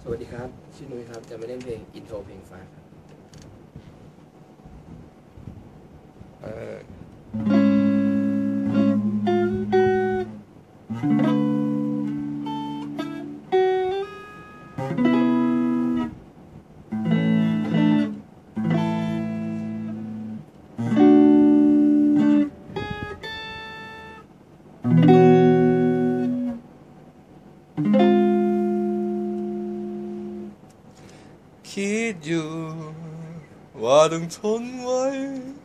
สวัสดีครับชื่อนุ้ยครับจะมาเล่นเพลงอินโทรเพลงฟ้าครับเออคิดอยู่ว่าต้องทนไว้